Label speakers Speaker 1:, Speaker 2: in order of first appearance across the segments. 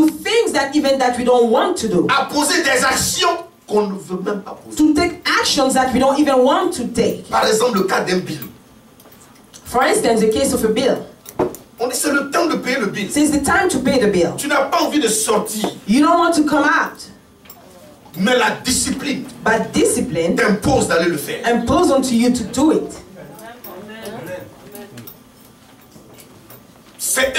Speaker 1: things that even that we don't want to do.
Speaker 2: À poser des actions qu'on ne veut même pas poser.
Speaker 1: To take actions that we don't even want to take.
Speaker 2: Par exemple, le cas d'un bill.
Speaker 1: For instance, the case of a bill.
Speaker 2: On dit c'est le temps de payer le bill.
Speaker 1: So it's the time to pay the bill.
Speaker 2: Tu n'as pas envie de sortir.
Speaker 1: You don't want to come out.
Speaker 2: Mais la discipline
Speaker 1: But discipline
Speaker 2: t'impose d'aller le faire.
Speaker 1: imposes onto you to do it.
Speaker 2: C'est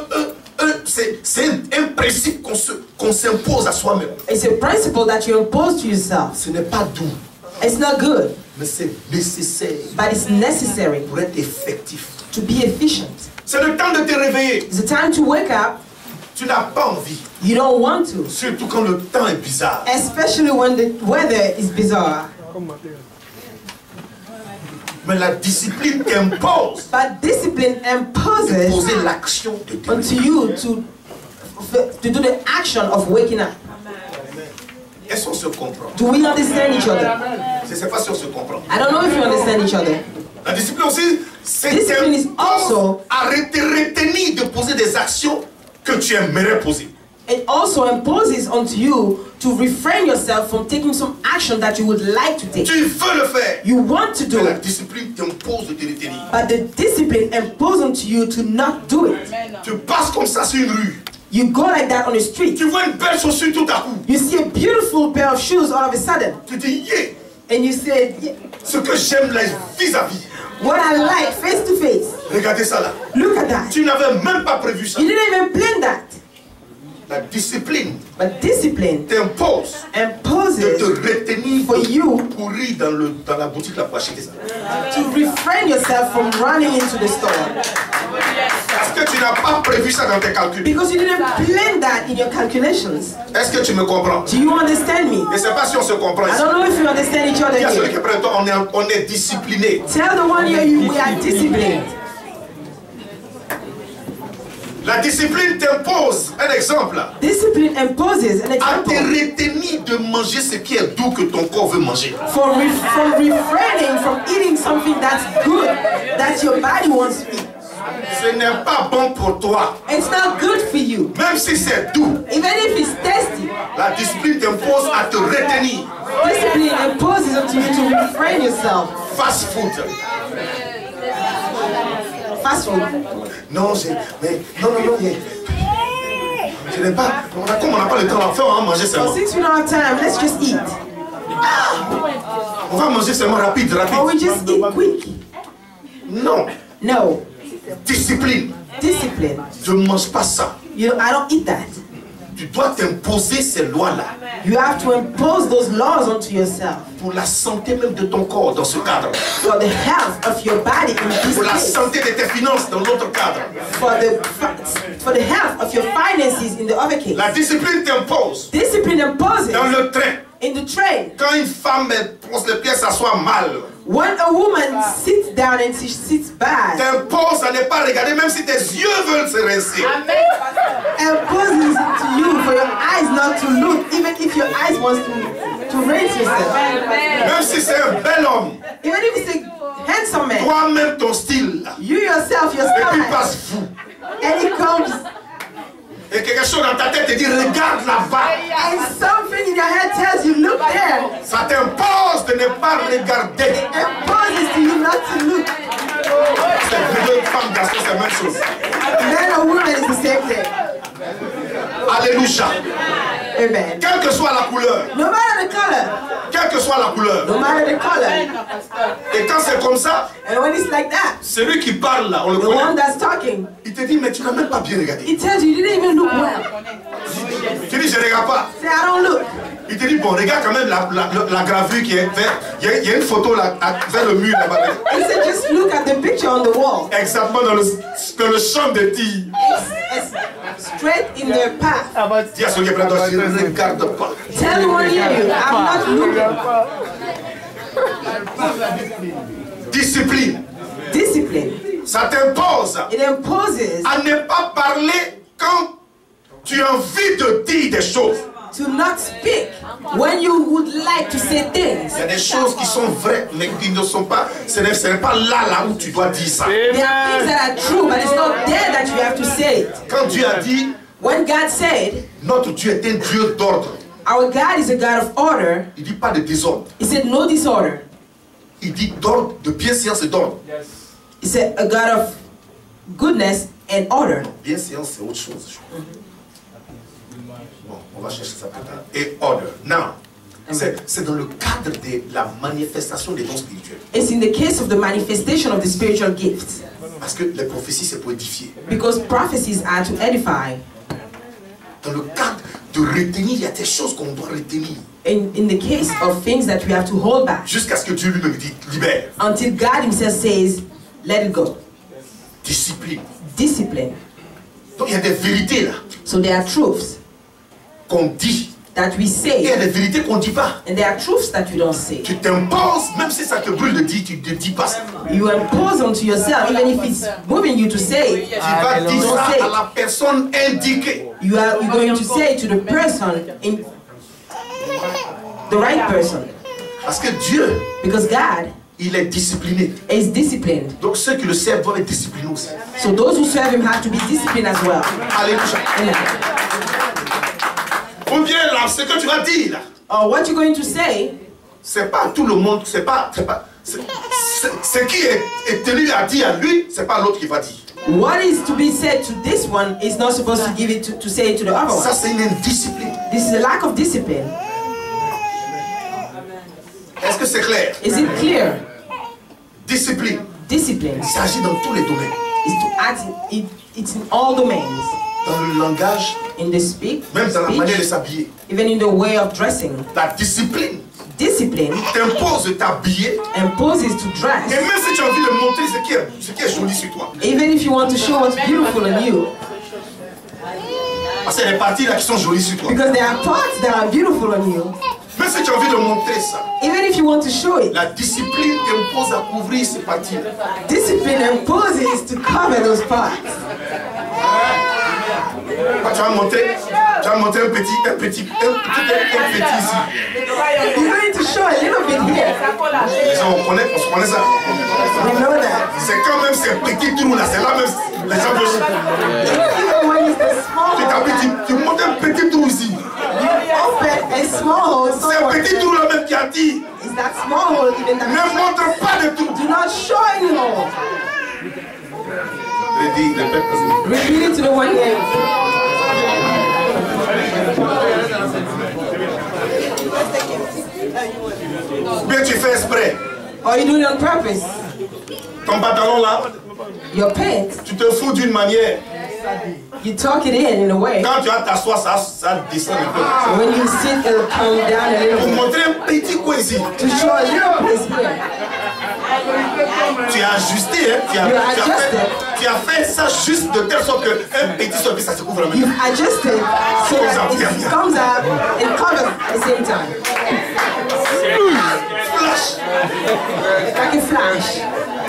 Speaker 2: un principe qu'on s'impose à soi-même.
Speaker 1: It's a principle that you impose to yourself.
Speaker 2: Ce n'est pas doux,
Speaker 1: It's not good,
Speaker 2: mais c'est nécessaire
Speaker 1: but it's necessary
Speaker 2: pour être effectif.
Speaker 1: to be efficient.
Speaker 2: C'est le temps de te réveiller.
Speaker 1: It's the time to wake up.
Speaker 2: Tu n'as pas envie,
Speaker 1: You don't want to,
Speaker 2: surtout quand le temps est bizarre.
Speaker 1: especially when the weather is bizarre.
Speaker 2: Mais la discipline t'impose
Speaker 1: But discipline
Speaker 2: de
Speaker 1: imposes
Speaker 2: poser l'action de te
Speaker 1: onto
Speaker 2: réveiller.
Speaker 1: you to do the action of waking up.
Speaker 2: Est-ce qu'on se comprend?
Speaker 1: Do we understand each other?
Speaker 2: Je ne sais pas si on se comprend.
Speaker 1: I don't know if you understand each other.
Speaker 2: La discipline aussi, c'est
Speaker 1: Discipline is also-
Speaker 2: arrêter, retenir de poser des actions que tu aimerais poser.
Speaker 1: It also imposes onto you to refrain yourself from taking some action that you would like to take.
Speaker 2: Tu veux le faire.
Speaker 1: You want to do
Speaker 2: Mais la
Speaker 1: it,
Speaker 2: discipline t'impose de te retenir.
Speaker 1: but the discipline imposes onto you to not do it.
Speaker 2: Tu passes comme ça sur une rue.
Speaker 1: You go like that on the street.
Speaker 2: Tu vois une belle chaussure tout à coup.
Speaker 1: You see a beautiful pair of shoes all of a sudden,
Speaker 2: Tu dis, yeah,
Speaker 1: and you say, "Yeah,
Speaker 2: ce que j'aime là vis-à-vis.
Speaker 1: what I like face to face.
Speaker 2: Regardez ça là.
Speaker 1: Look at that.
Speaker 2: Tu n'avais même pas prévu ça.
Speaker 1: You didn't even plan that."
Speaker 2: La discipline
Speaker 1: But discipline
Speaker 2: t'impose de te
Speaker 1: imposes
Speaker 2: retenir
Speaker 1: for you
Speaker 2: de courir dans la boutique là pour acheter ça.
Speaker 1: to refrain yourself from running into the store.
Speaker 2: Parce que tu n'as pas prévu ça dans tes calculs.
Speaker 1: Because you didn't plan that in your calculations.
Speaker 2: Est-ce que tu me comprends?
Speaker 1: Do you understand me?
Speaker 2: Je ne sais pas si on se comprend
Speaker 1: I
Speaker 2: ici.
Speaker 1: don't know if you understand each other
Speaker 2: Dis à celui qui
Speaker 1: here.
Speaker 2: est près de toi, on est discipliné.
Speaker 1: Tell the one here we are disciplined.
Speaker 2: La discipline t'impose, un exemple,
Speaker 1: Discipline imposes an
Speaker 2: à te
Speaker 1: example
Speaker 2: retenir de manger ce qui est doux que ton corps veut manger.
Speaker 1: from refraining from eating something that's good, that your body wants to eat.
Speaker 2: Ce n'est pas bon pour toi.
Speaker 1: It's not good for you.
Speaker 2: Même si c'est doux,
Speaker 1: Even if it's tasty,
Speaker 2: la discipline t'impose à te retenir.
Speaker 1: discipline imposes on you to refrain yourself.
Speaker 2: Fast food.
Speaker 1: Fast food.
Speaker 2: Non, je n'ai pas. Comme on n'a pas le temps, on va manger
Speaker 1: So
Speaker 2: seulement.
Speaker 1: since we don't have time, let's just eat.
Speaker 2: On va manger seulement rapide.
Speaker 1: Or we just eat quick.
Speaker 2: Non.
Speaker 1: No.
Speaker 2: Discipline.
Speaker 1: Discipline.
Speaker 2: Je ne mange pas ça.
Speaker 1: I don't eat that.
Speaker 2: Tu dois t'imposer ces lois-là
Speaker 1: You have to impose those laws onto yourself
Speaker 2: pour la santé même de ton corps dans ce cadre.
Speaker 1: for the health of your body in this
Speaker 2: Pour la
Speaker 1: case.
Speaker 2: santé de tes finances dans l'autre cadre.
Speaker 1: For the health of your finances in the other case.
Speaker 2: La discipline t'impose
Speaker 1: Discipline imposes
Speaker 2: dans le train.
Speaker 1: in the train.
Speaker 2: Quand une femme pose les pieds, s'assoit mal.
Speaker 1: When a woman sits down and she sits bad,
Speaker 2: T'impose à ne pas regarder même si tes yeux veulent se rincer.
Speaker 1: imposes to you for your eyes not to look, even if your eyes wants to raise yourself.
Speaker 2: Même si c'est un bel homme.
Speaker 1: Even if it's a handsome man,
Speaker 2: Toi-même ton style.
Speaker 1: you yourself, your
Speaker 2: Et puis
Speaker 1: style,
Speaker 2: passe fou.
Speaker 1: and it comes,
Speaker 2: Et quelque chose dans ta tête te dit regarde là-bas.
Speaker 1: and something in your head tells you, look there.
Speaker 2: Ça t'impose de ne pas regarder.
Speaker 1: Imposes to you not to look.
Speaker 2: C'est deux femmes, garçons, c'est la même chose.
Speaker 1: Man or woman is the same thing.
Speaker 2: Alléluia.
Speaker 1: Amen.
Speaker 2: Quelle que soit la couleur.
Speaker 1: No matter the color,
Speaker 2: Quelle que soit la couleur.
Speaker 1: no matter the color.
Speaker 2: Et quand c'est comme ça,
Speaker 1: And when it's like that,
Speaker 2: celui qui parle là, on le
Speaker 1: the one
Speaker 2: connaît.
Speaker 1: that's talking,
Speaker 2: Il te dit mais tu n'as même pas bien regardé.
Speaker 1: it tells you you didn't even look well.
Speaker 2: Tu dis je ne regarde pas.
Speaker 1: Say, I don't look.
Speaker 2: Il te dit bon regarde quand même la gravure qui est vers. Il y a une photo là vers le mur là-bas.
Speaker 1: He said, just look at the picture on the wall.
Speaker 2: Exactement dans le champ de tir.
Speaker 1: It's straight in the path.
Speaker 2: Dis à celui qui est près de toi, je ne regarde pas.
Speaker 1: Tell the one near you, I'm not looking.
Speaker 2: Discipline.
Speaker 1: Discipline.
Speaker 2: Ça t'impose
Speaker 1: It imposes
Speaker 2: à ne pas parler quand tu as envie de dire des choses.
Speaker 1: to not speak when you would like to say things.
Speaker 2: Il y a des choses qui sont vraies, mais qui ne sont pas. Ce n'est pas là où tu dois dire ça.
Speaker 1: There are things that are true, but it's not there that you have to say it.
Speaker 2: Quand Dieu a dit,
Speaker 1: When God said,
Speaker 2: notre Dieu est un Dieu d'ordre.
Speaker 1: our God is a God of order,
Speaker 2: Il dit pas de désordre.
Speaker 1: he said no disorder.
Speaker 2: Il dit d'ordre, de bienséance et d'ordre.
Speaker 1: He said a God of goodness and order.
Speaker 2: Bienséance, c'est autre chose. Bon, on va chercher ça plus tard. Et order. Now, c'est dans le cadre de la manifestation des dons spirituels.
Speaker 1: It's in the case of the manifestation of the spiritual gifts.
Speaker 2: Parce que les prophéties, c'est pour édifier.
Speaker 1: Because prophecies are to edify.
Speaker 2: Dans le cadre de retenir, il y a des choses qu'on doit retenir.
Speaker 1: In the case of things that we have to hold back.
Speaker 2: Jusqu'à ce que Dieu lui-même dit, libère.
Speaker 1: Until God himself says, let it go.
Speaker 2: Discipline.
Speaker 1: Discipline.
Speaker 2: Donc il y a des vérités là.
Speaker 1: So there are truths
Speaker 2: Qu'on dit.
Speaker 1: that we
Speaker 2: Et il y a
Speaker 1: say.
Speaker 2: des vérités qu'on ne dit pas.
Speaker 1: And there are truths that we don't say.
Speaker 2: Tu t'imposes, même si ça te brûle de dire, tu ne dis pas ça.
Speaker 1: You impose onto yourself, even if it's moving you to say.
Speaker 2: Tu vas dire ça à la personne indiquée.
Speaker 1: You're going to say to the person, the right person.
Speaker 2: Parce que Dieu,
Speaker 1: Because God
Speaker 2: il est discipliné.
Speaker 1: is disciplined.
Speaker 2: Donc ceux qui le servent doivent être disciplinés aussi.
Speaker 1: So those who serve him have to be disciplined as well.
Speaker 2: Alléluia.
Speaker 1: Amen.
Speaker 2: Ou bien là, ce que tu vas dire là,
Speaker 1: What you're going to say,
Speaker 2: c'est pas tout le monde, ce qui est tenu à dire à lui, c'est pas l'autre qui va dire.
Speaker 1: what is to be said to this one is not supposed to give it to say it to the other
Speaker 2: Ça
Speaker 1: one.
Speaker 2: c'est une indiscipline.
Speaker 1: This is a lack of discipline.
Speaker 2: Est-ce que c'est clair?
Speaker 1: Is it clear?
Speaker 2: Discipline.
Speaker 1: Discipline
Speaker 2: Il s'agit dans tous les domaines.
Speaker 1: is to act it's in all domains.
Speaker 2: Dans le langage,
Speaker 1: In the speech,
Speaker 2: même dans la manière de s'habiller.
Speaker 1: even in the way of dressing.
Speaker 2: La discipline
Speaker 1: Discipline
Speaker 2: t'impose de t'habiller.
Speaker 1: imposes to
Speaker 2: Et
Speaker 1: dress.
Speaker 2: même si tu as envie de montrer ce qui est joli sur toi.
Speaker 1: Even if you want to show what's beautiful in you.
Speaker 2: Parce qu'il y a des parties là qui sont jolies sur toi.
Speaker 1: Because there are parts that are beautiful on you.
Speaker 2: Même si tu as envie de montrer ça,
Speaker 1: Even if you want to show it.
Speaker 2: la discipline t'impose à couvrir ces parties.
Speaker 1: Discipline imposes to cover those parts.
Speaker 2: Quand tu vas montrer un petit ici.
Speaker 1: You're going to show a little bit here.
Speaker 2: Les gens, on connaît ça.
Speaker 1: We know that.
Speaker 2: C'est quand même ces petits trous là, c'est là même. Les gens peuvent.
Speaker 1: Even when it's the small
Speaker 2: Tu
Speaker 1: hole,
Speaker 2: t'habilles, tu montes un petit trou ici.
Speaker 1: you open a small hole
Speaker 2: C'est un
Speaker 1: somewhere.
Speaker 2: petit trou là même qui attire.
Speaker 1: It's that small hole even
Speaker 2: Ne
Speaker 1: that
Speaker 2: montre pas de trou.
Speaker 1: do not show any hole.
Speaker 2: Répète.
Speaker 1: Repeat it to the one here.
Speaker 2: Bien tu fais exprès.
Speaker 1: Or you do it on purpose.
Speaker 2: Ton pantalon là,
Speaker 1: Your pants,
Speaker 2: tu te fous d'une manière.
Speaker 1: you tuck it in a way.
Speaker 2: Quand tu vas t'asseoir, ça descend un peu.
Speaker 1: So when you sit, it'll come down a
Speaker 2: Pour
Speaker 1: little
Speaker 2: montrer un petit coin ici.
Speaker 1: to show a little place here.
Speaker 2: Tu as ajusté, hein? Tu as fait ça juste de telle sorte qu'un petit soit ça se couvre en même
Speaker 1: You've
Speaker 2: temps.
Speaker 1: adjusted so that it comes up and covers at the same time.
Speaker 2: Flash.
Speaker 1: Like a flash.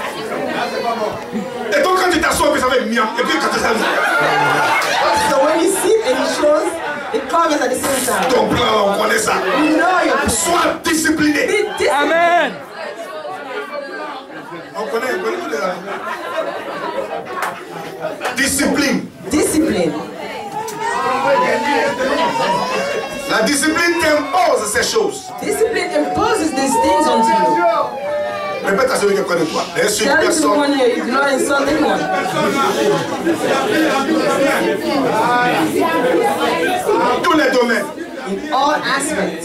Speaker 2: Et donc quand tu t'assois, ça fait miam. Et puis quand tu t'assois,
Speaker 1: So when you sit and it shows, it covers at the same time.
Speaker 2: ton plan là, on connaît ça.
Speaker 1: You know you're
Speaker 2: Sois discipliné.
Speaker 1: be disciplined.
Speaker 3: Amen.
Speaker 2: On connaît tous les gens. Discipline.
Speaker 1: Discipline.
Speaker 2: La discipline t'impose ces choses.
Speaker 1: Discipline imposes these things onto you.
Speaker 2: Répète à celui qui connaît toi. Insulte
Speaker 1: Tell it to the
Speaker 2: personne.
Speaker 1: one here, you do not insult anyone.
Speaker 2: Dans tous les domaines.
Speaker 1: In all aspects.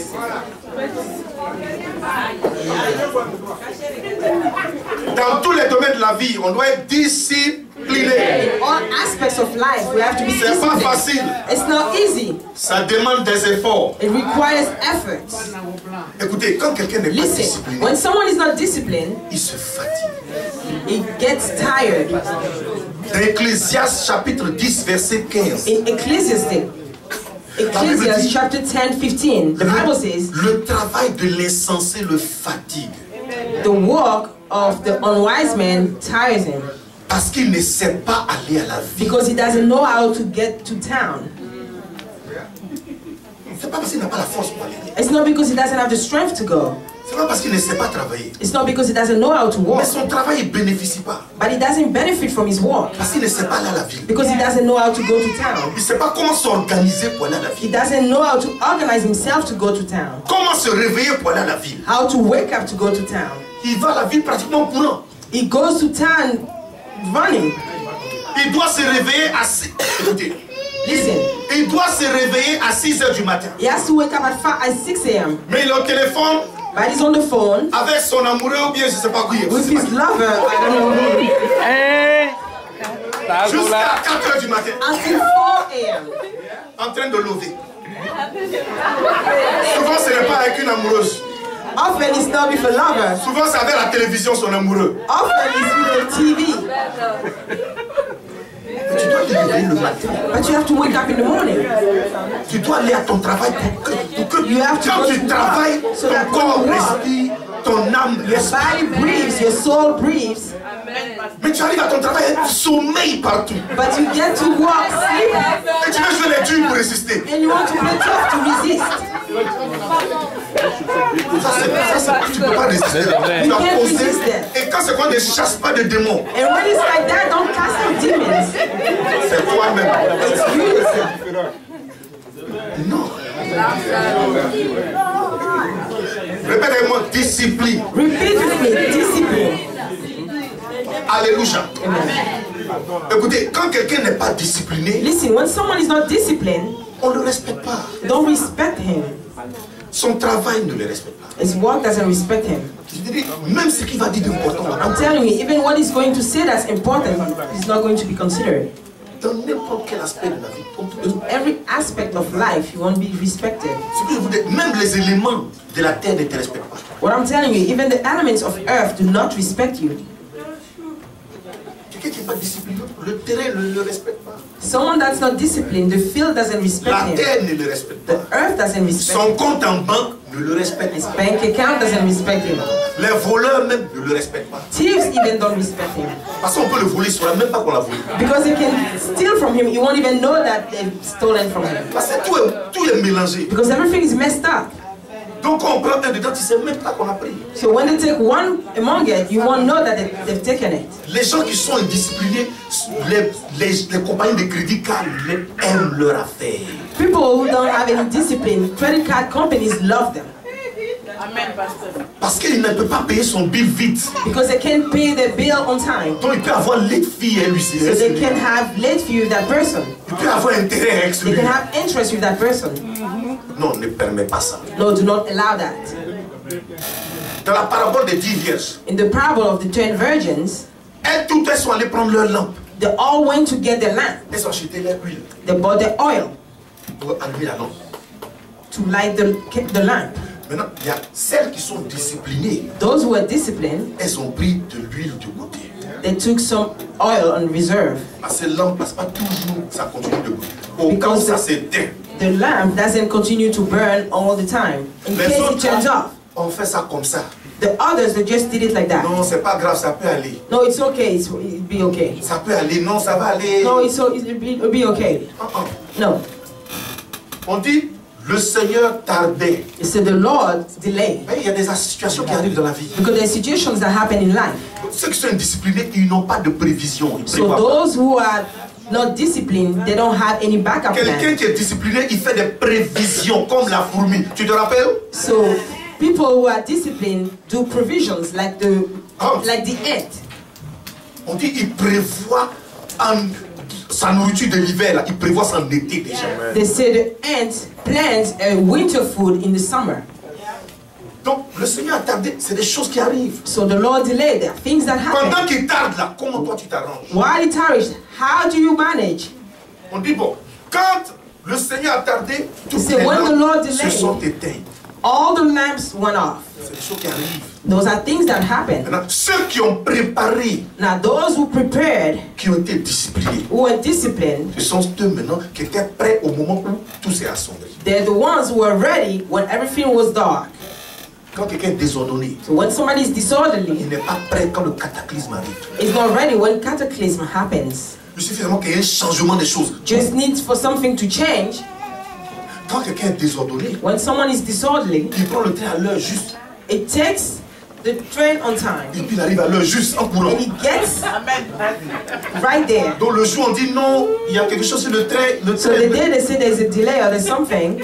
Speaker 2: Dans tous les domaines de la vie, on doit être discipliné.
Speaker 1: In all aspects of life, we have to be
Speaker 2: C'est pas
Speaker 1: disciplined.
Speaker 2: facile.
Speaker 1: It's not easy.
Speaker 2: Ça demande des efforts.
Speaker 1: It requires effort.
Speaker 2: Écoutez, quand quelqu'un n'est pas
Speaker 1: Listen,
Speaker 2: discipliné,
Speaker 1: when someone is not disciplined,
Speaker 2: il se fatigue.
Speaker 1: he gets tired.
Speaker 2: Dans Ecclésiaste chapitre 10 verset 15.
Speaker 1: In Ecclesiastes chapter 10:15, the Bible says,
Speaker 2: Le travail de l'insensé le fatigue.
Speaker 1: the work of the unwise man tires him
Speaker 2: Parce qu'il ne sait pas aller à la vie.
Speaker 1: because he doesn't know how to get to town.
Speaker 2: C'est pas parce qu'il n'a pas la force pour aller.
Speaker 1: It's not because he doesn't have the strength to go.
Speaker 2: C'est pas parce qu'il ne sait pas travailler.
Speaker 1: It's not because he doesn't know how to
Speaker 2: Mais
Speaker 1: walk.
Speaker 2: son travail ne bénéficie pas.
Speaker 1: But he doesn't benefit from his walk.
Speaker 2: Parce qu'il ne sait pas aller à la ville.
Speaker 1: Because he doesn't know how to go to town.
Speaker 2: Il ne sait pas comment s'organiser pour aller à la
Speaker 1: He
Speaker 2: ville.
Speaker 1: doesn't know how to organize himself to go to town.
Speaker 2: Comment se réveiller pour aller à la ville.
Speaker 1: How to wake up to go to town.
Speaker 2: Il va à la ville pratiquement courant.
Speaker 1: He goes to town running.
Speaker 2: Il doit se réveiller à 6... Écoutez.
Speaker 1: Listen,
Speaker 2: Il doit se réveiller à 6 h du matin.
Speaker 1: he has to wake up at 6 a.m.
Speaker 2: Mais il est au téléphone
Speaker 1: But he's on the phone
Speaker 2: avec son amoureux ou bien je ne sais pas qui.
Speaker 1: with his lover, I don't know who,
Speaker 2: Jusqu'à 4 h du matin.
Speaker 1: until 4 a.m.
Speaker 2: En train de lever. Souvent ce n'est pas avec une amoureuse.
Speaker 1: Often it's not with a lover.
Speaker 2: Souvent c'est avec la télévision son amoureux.
Speaker 1: Often it's with the TV.
Speaker 2: Tu dois te réveiller le matin.
Speaker 1: But you have to wake up in the morning.
Speaker 2: Tu dois aller à ton travail pour que
Speaker 1: You have to
Speaker 2: quand
Speaker 1: go
Speaker 2: tu
Speaker 1: to
Speaker 2: travailles,
Speaker 1: work so
Speaker 2: ton
Speaker 1: that
Speaker 2: corps
Speaker 1: when you walk,
Speaker 2: respire, ton âme
Speaker 1: Your
Speaker 2: respire.
Speaker 1: body breathes, your soul breathes,
Speaker 2: Mais tu arrives à ton travail et tu sommeilles partout.
Speaker 1: but you get to walk, sleep,
Speaker 2: Et tu veux jouer les durs pour résister.
Speaker 1: and you want to play tough to resist.
Speaker 2: Tu ne peux pas résister. Tu
Speaker 1: You
Speaker 2: as
Speaker 1: can't
Speaker 2: posé.
Speaker 1: resist that.
Speaker 2: Et quand c'est quoi ne chasse pas de démons,
Speaker 1: And when it's like that, don't cast out demons.
Speaker 2: c'est toi-même.
Speaker 1: It's you yourself.
Speaker 2: Non. Répétez-moi, discipline.
Speaker 1: Repeat with me, discipline.
Speaker 2: Alléluia. Écoutez, quand quelqu'un n'est pas discipliné,
Speaker 1: Listen, when someone is not disciplined,
Speaker 2: on ne le respecte pas.
Speaker 1: don't respect him.
Speaker 2: Son travail ne le respecte pas.
Speaker 1: His work doesn't respect him.
Speaker 2: Je dis, même ce qu'il va dire d'important,
Speaker 1: I'm telling you, even what he's going to say that's important, he's not going to be considered.
Speaker 2: dans n'importe quel aspect de la vie,
Speaker 1: In every aspect of life, you won't be respected.
Speaker 2: ce que je vous dis, même les éléments de la terre ne te respectent pas.
Speaker 1: What I'm telling you, even the elements of earth do not respect you.
Speaker 2: Quelqu'un qui n'est pas discipliné, le terrain ne le respecte pas.
Speaker 1: Someone that's not disciplined, the field doesn't respect
Speaker 2: La
Speaker 1: him.
Speaker 2: terre ne le respecte
Speaker 1: The
Speaker 2: pas.
Speaker 1: earth doesn't respect
Speaker 2: Son
Speaker 1: him.
Speaker 2: compte en banque ne le respecte
Speaker 1: His
Speaker 2: pas.
Speaker 1: bank account doesn't respect him.
Speaker 2: Les voleurs même ne le respectent pas.
Speaker 1: Thieves even don't respect him.
Speaker 2: Parce qu'on peut le voler, il ne saura même pas qu'on l'a volé.
Speaker 1: Because they can steal from him, you won't even know that they've stolen from him.
Speaker 2: Parce que tout est mélangé.
Speaker 1: Because everything is messed up.
Speaker 2: Donc quand on prend un dedans, tu ne sais même pas qu'on a pris.
Speaker 1: So when they take one among it, you won't know that they've taken it.
Speaker 2: Les gens qui sont indisciplinés, les compagnies de crédit car ils aiment leur affaire.
Speaker 1: People who don't have any discipline, credit card companies love them.
Speaker 3: Amen, pastor.
Speaker 2: Parce qu'il ne peut pas payer son bill vite.
Speaker 1: Because they can't pay their bill on time.
Speaker 2: Donc il peut avoir late fee et lui.
Speaker 1: So they can have late fee with that person.
Speaker 2: Il peut avoir intérêt avec
Speaker 1: They
Speaker 2: celui.
Speaker 1: can have interest with that person.
Speaker 2: Non, ne permet pas ça.
Speaker 1: No, do not allow that.
Speaker 2: Dans la parabole des 10 vierges,
Speaker 1: In the parable of the 10 virgins,
Speaker 2: elles toutes elles sont allées prendre leur lampe.
Speaker 1: they all went to get their lamp.
Speaker 2: Elles ont acheté leur huile
Speaker 1: They bought the oil
Speaker 2: pour allumer la lampe.
Speaker 1: to light the lamp.
Speaker 2: Maintenant, il y a celles qui sont disciplinées.
Speaker 1: Those who were disciplined,
Speaker 2: Elles ont pris de l'huile de côté.
Speaker 1: they took some oil on reserve.
Speaker 2: Parce que la lampe ne passe pas toujours, ça continue de brûler. Au cas où
Speaker 1: Because
Speaker 2: ça s'éteint,
Speaker 1: The lamp doesn't continue to burn all the time. In
Speaker 2: les
Speaker 1: case it
Speaker 2: autres,
Speaker 1: turns off.
Speaker 2: on fait ça comme ça.
Speaker 1: The others, they just did it like that.
Speaker 2: Non, c'est pas grave, ça peut aller.
Speaker 1: No, it's okay. It'll be okay.
Speaker 2: Ça peut aller, non, ça va aller.
Speaker 1: No, it'll be okay. No.
Speaker 2: On dit, le Seigneur tardait.
Speaker 1: It said the Lord delayed.
Speaker 2: Mais il y a des situations qui arrivent dans la vie.
Speaker 1: Because there are situations that happen in life.
Speaker 2: Ceux qui sont indisciplinés, ils n'ont pas de prévision. Ils
Speaker 1: So
Speaker 2: prévoient pas.
Speaker 1: those who are not disciplined, they don't have any backup
Speaker 2: Quelqu'un
Speaker 1: plan.
Speaker 2: qui est discipliné, il fait des prévisions comme la fourmi. Tu te rappelles?
Speaker 1: So people who are disciplined do provisions like the ant.
Speaker 2: On dit, il prévoit sa nourriture de l'hiver, là. Il prévoit son été déjà.
Speaker 1: They say the ant plants a winter food in the summer.
Speaker 2: Donc, le Seigneur a tardé, c'est des choses qui arrivent.
Speaker 1: So the Lord delayed. There are things that happen.
Speaker 2: Pendant qu'il tarde là, comment toi tu t'arranges?
Speaker 1: While it tarries, how do you manage?
Speaker 2: On dit, bon, quand le Seigneur a tardé, toutes
Speaker 1: C'est
Speaker 2: les
Speaker 1: when the
Speaker 2: lampes
Speaker 1: Lord
Speaker 2: se
Speaker 1: delayed.
Speaker 2: sont éteintes.
Speaker 1: All the lamps went off.
Speaker 2: C'est des choses qui arrivent.
Speaker 1: Those are things that happen.
Speaker 2: Maintenant, ceux qui ont préparé,
Speaker 1: Now those who prepared,
Speaker 2: qui ont été disciplinés,
Speaker 1: who were disciplined,
Speaker 2: ce sont eux maintenant qui étaient prêts au moment où tout s'est assombri.
Speaker 1: they're the ones who were ready when everything was dark.
Speaker 2: Quand quelqu'un est désordonné,
Speaker 1: So when somebody is
Speaker 2: il
Speaker 1: disorderly,
Speaker 2: n'est pas prêt quand le cataclysme arrive.
Speaker 1: is not ready when cataclysm happens.
Speaker 2: Il suffit vraiment qu'il y ait un changement des choses.
Speaker 1: Just needs for something to change.
Speaker 2: Quand quelqu'un est désordonné,
Speaker 1: When someone is disorderly,
Speaker 2: il prend le train à l'heure juste.
Speaker 1: it takes the train on time.
Speaker 2: Et puis il arrive à l'heure juste en courant.
Speaker 1: And he gets
Speaker 3: Amen.
Speaker 1: right there.
Speaker 2: Donc le jour on dit non, il y a quelque chose sur le train.
Speaker 1: So the day they say there's a delay or there's something,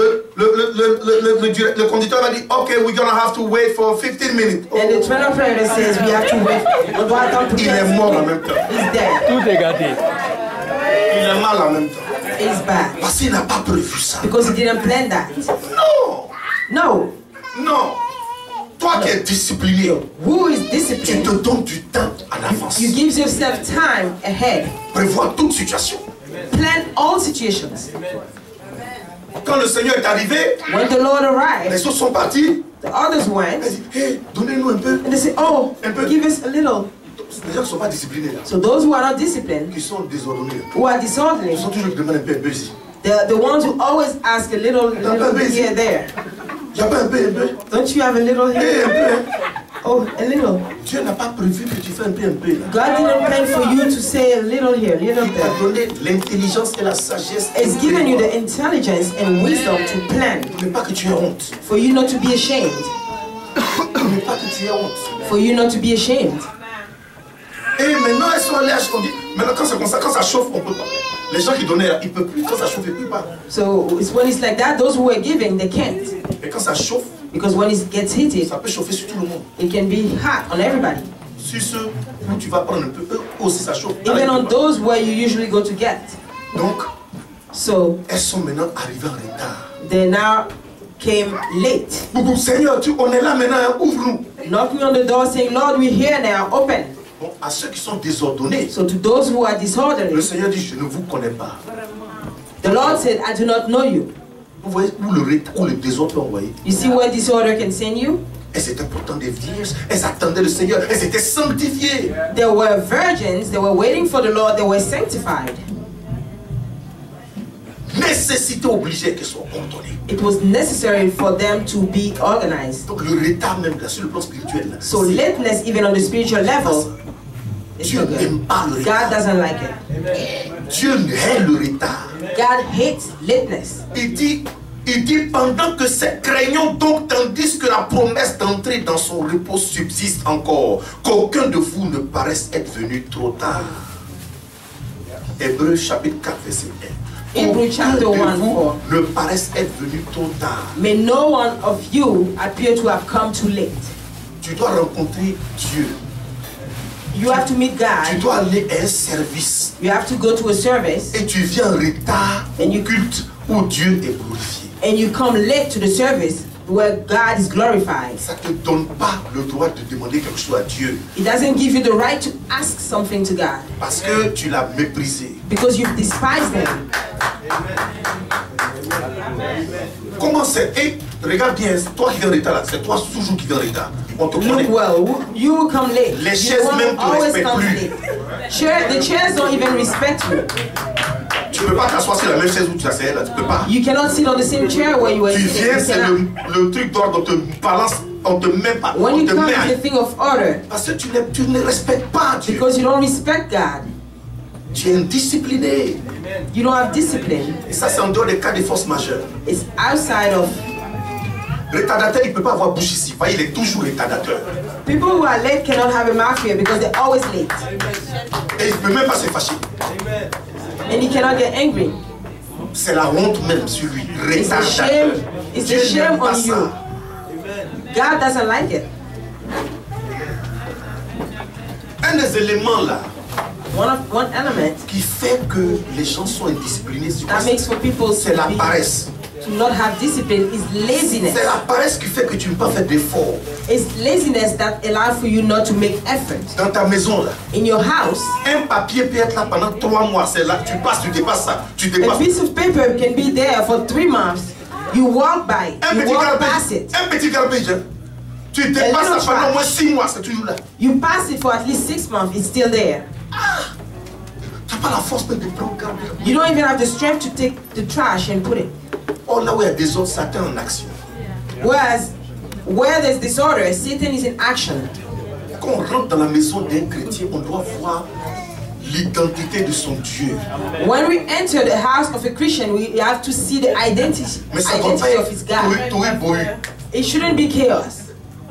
Speaker 2: Le conducteur va dire, OK, we're gonna have to wait for 15 minutes.
Speaker 1: and the train operator says we have to wait. On doit attendre
Speaker 2: Il est mort en même temps.
Speaker 1: He's dead.
Speaker 4: Tout est gâté.
Speaker 2: Il est mal en même temps.
Speaker 1: He's bad.
Speaker 2: Parce qu'il n'a pas prévu ça.
Speaker 1: Because he didn't plan that.
Speaker 2: Non,
Speaker 1: No.
Speaker 2: non. Toi qui es discipliné,
Speaker 1: Who is
Speaker 2: tu
Speaker 1: disciplined?
Speaker 2: te donnes du temps en avance.
Speaker 1: You give yourself time ahead.
Speaker 2: Prévois toute situation.
Speaker 1: Plan all situations.
Speaker 2: Quand le Seigneur est arrivé,
Speaker 1: When the Lord arrived,
Speaker 2: les autres sont partis.
Speaker 1: the others went,
Speaker 2: Il dit, hey, donnez-nous un peu.
Speaker 1: and they said, oh, give us a little.
Speaker 2: Les gens qui ne sont pas disciplinés là,
Speaker 1: So those who are not disciplined,
Speaker 2: qui sont désordonnés,
Speaker 1: who are disorderly,
Speaker 2: ils sont toujours qui demandent un peu ici.
Speaker 1: the ones who always ask a little here, there.
Speaker 2: Il n'y a pas un peu.
Speaker 1: Don't you have a little
Speaker 2: Hey,
Speaker 1: here?
Speaker 2: un peu.
Speaker 1: Oh, a little.
Speaker 2: Dieu n'a pas prévu que tu fais un peu là.
Speaker 1: God didn't plan for you to say a little here, little
Speaker 2: Il t'a
Speaker 1: there.
Speaker 2: donné l'intelligence et la sagesse.
Speaker 1: It's given you the intelligence and wisdom to plan,
Speaker 2: Pour ne pas que tu aies honte.
Speaker 1: for you not to be ashamed,
Speaker 2: Pour ne pas que tu aies honte.
Speaker 1: for you not to be ashamed.
Speaker 2: Et maintenant, elles sont allées acheter. On dit, maintenant, quand c'est comme ça, quand ça chauffe, on ne peut pas. Les gens qui donnaient, ils ne peuvent plus. Quand ça chauffe, ils ne peuvent pas.
Speaker 1: So it's when it's like that, those who are giving, they can't.
Speaker 2: Et quand ça chauffe,
Speaker 1: Because when it gets heated,
Speaker 2: ça peut chauffer sur tout le monde.
Speaker 1: it can be hot on everybody.
Speaker 2: Sur ceux où tu vas prendre un peu, eux aussi ça chauffe.
Speaker 1: Even on those where you usually go to get.
Speaker 2: Donc,
Speaker 1: So
Speaker 2: elles sont maintenant arrivées en retard.
Speaker 1: they now came late.
Speaker 2: Boubou, Seigneur, on est là maintenant, hein, ouvre-nous.
Speaker 1: Knocking on the door saying, Lord, we're here now, open.
Speaker 2: Bon, à ceux qui sont désordonnés,
Speaker 1: So to those who are
Speaker 2: le
Speaker 1: disorderly,
Speaker 2: Seigneur dit, je ne vous connais pas.
Speaker 1: the Lord said, I do not know you.
Speaker 2: Vous voyez où le désordre peut envoyer.
Speaker 1: You see where disorder can send you?
Speaker 2: Elles étaient pourtant des vierges, elles attendaient le Seigneur, elles étaient sanctifiées.
Speaker 1: There were virgins, they were waiting for the Lord, they were sanctified.
Speaker 2: Nécessité obligée qu'elles soient ordonnées.
Speaker 1: It was necessary for them to be organized.
Speaker 2: Donc le retard même là, sur le plan spirituel, là,
Speaker 1: So lateness, even on the spiritual level, is
Speaker 2: Dieu
Speaker 1: not good.
Speaker 2: n'aime pas le
Speaker 1: God
Speaker 2: retard.
Speaker 1: doesn't like it.
Speaker 2: Dieu hait le retard.
Speaker 1: God hates lateness.
Speaker 2: Il dit pendant que ces craignons donc, tandis que la promesse d'entrer dans son repos subsiste encore, qu'aucun de vous ne paraisse être venu trop tard. Hébreux chapitre 4 verset 1.
Speaker 1: Hebrew chapter
Speaker 2: Aucun
Speaker 1: 1,
Speaker 2: de vous
Speaker 1: 4.
Speaker 2: ne paraisse être venu trop tard.
Speaker 1: May no one of you appear to have come too late.
Speaker 2: Tu dois rencontrer Dieu.
Speaker 1: You have to meet
Speaker 2: Tu
Speaker 1: God.
Speaker 2: dois aller à un service.
Speaker 1: You have to go to a service
Speaker 2: Et tu viens en retard au culte où Dieu est glorifié.
Speaker 1: and you come late to the service where God is glorified.
Speaker 2: Ça ne te donne pas le droit de demander quelque chose à Dieu.
Speaker 1: It doesn't give you the right to ask something to God
Speaker 2: Parce que tu l'as méprisé.
Speaker 1: because you've despised Him.
Speaker 2: Comment c'est? Et regarde bien, toi qui viens en retard là, c'est toi toujours qui viens en retard. On te connaît.
Speaker 1: Look well, you will come late.
Speaker 2: Les
Speaker 1: You
Speaker 2: chaises
Speaker 1: won't
Speaker 2: même te
Speaker 1: always
Speaker 2: respectent
Speaker 1: come
Speaker 2: plus.
Speaker 1: late. The chairs don't even respect you.
Speaker 2: Tu ne peux pas t'asseoir sur la même chaise où tu assis là, tu peux pas.
Speaker 1: You cannot sit on the same chair where you were
Speaker 2: Tu
Speaker 1: sitting.
Speaker 2: viens,
Speaker 1: You
Speaker 2: c'est
Speaker 1: cannot.
Speaker 2: le truc d'ordre, on te balance, on te met pas,
Speaker 1: When
Speaker 2: on
Speaker 1: you
Speaker 2: te
Speaker 1: come
Speaker 2: met.
Speaker 1: to the thing of order,
Speaker 2: Parce que tu ne respectes pas Dieu.
Speaker 1: because you don't respect God,
Speaker 2: Tu es indiscipliné.
Speaker 1: you don't have discipline.
Speaker 2: Et ça, c'est en dehors des cas de force majeure.
Speaker 1: It's outside of.
Speaker 2: Retardateur, il ne peut pas avoir bouche ici. Il est toujours retardateur.
Speaker 1: People who are late cannot have a mouth here because they're always late.
Speaker 2: Et il ne peut même pas se fâcher.
Speaker 1: And he cannot get angry.
Speaker 2: C'est la honte même sur lui.
Speaker 1: It's a
Speaker 2: Retardateur.
Speaker 1: shame. It's
Speaker 2: Dieu
Speaker 1: a
Speaker 2: n'aime
Speaker 1: shame
Speaker 2: pas
Speaker 1: on you.
Speaker 2: ça.
Speaker 1: God doesn't like it.
Speaker 2: Un des éléments là
Speaker 1: One element
Speaker 2: qui fait que les gens sont indisciplinés,
Speaker 1: that makes for people
Speaker 2: c'est la
Speaker 1: to
Speaker 2: paresse.
Speaker 1: not have discipline is laziness.
Speaker 2: C'est la paresse qui fait que tu ne peux pas faire d'efforts.
Speaker 1: It's laziness that allows for you not to make effort.
Speaker 2: Dans ta maison là,
Speaker 1: In your house,
Speaker 2: un papier peut être là pendant 3 mois. C'est là, tu passes, tu dépasses ça. Tu
Speaker 1: a
Speaker 2: dépasses.
Speaker 1: piece of paper can be there for 3 months. You walk by,
Speaker 2: Un
Speaker 1: you
Speaker 2: petit
Speaker 1: walk
Speaker 2: garbage.
Speaker 1: past it.
Speaker 2: Un petit garbage. Hein. Tu dépasses ça
Speaker 1: little
Speaker 2: pendant au moins
Speaker 1: trash.
Speaker 2: 6 mois. C'est toujours là.
Speaker 1: You pass it for at least 6 months, it's still there.
Speaker 2: Tu n'as pas la force même de prendre garbage.
Speaker 1: You don't even have the strength to take the trash and put it.
Speaker 2: Oh là où il y a des autres Satan en action.
Speaker 1: Whereas, where there's disorder, Satan is in action.
Speaker 2: Quand on rentre dans la maison d'un chrétien, on doit voir l'identité de son Dieu.
Speaker 1: When we enter the house of a Christian, we have to see the identity
Speaker 2: Mais ça doit pas
Speaker 1: of his God.
Speaker 2: être tohu-bohu.
Speaker 1: It shouldn't be chaos.